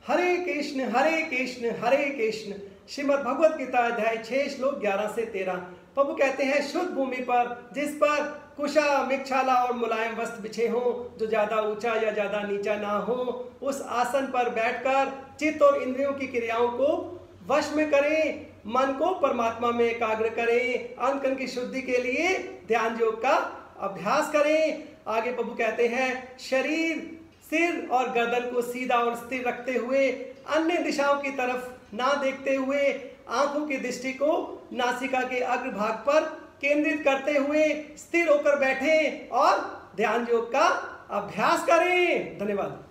हरे कृष्ण हरे कृष्ण हरे कृष्ण। श्रीमद् भगवत गीता अध्याय 6 श्लोक 11 से 13। प्रभु कहते हैं शुद्ध भूमि पर जिस पर कुशा मिक्षाला और मुलायम वस्त्र बिछे हों, जो ज्यादा ऊंचा या ज्यादा नीचा ना हो, उस आसन पर बैठकर चित्त और इंद्रियों की क्रियाओं को वश में करें, मन को परमात्मा में एकाग्र करें, अंतकरण की शुद्धि के लिए ध्यान योग का अभ्यास करें। आगे प्रभु कहते हैं शरीर, सिर और गर्दन को सीधा और स्थिर रखते हुए, अन्य दिशाओं की तरफ ना देखते हुए, आंखों की दृष्टि को नासिका के अग्रभाग पर केंद्रित करते हुए स्थिर होकर बैठें और ध्यान योग का अभ्यास करें। धन्यवाद।